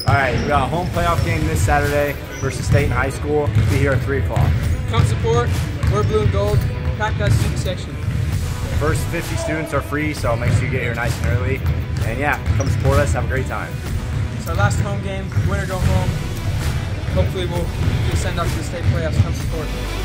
All right, we got a home playoff game this Saturday versus Stayton High School. Be here at 3 o'clock. Come support. We're blue and gold. Pack that student section. First 50 students are free, so make sure you get here nice and early. And yeah, come support us. Have a great time. It's our last home game. Win or go home. Hopefully we'll send up to the state playoffs. Come support.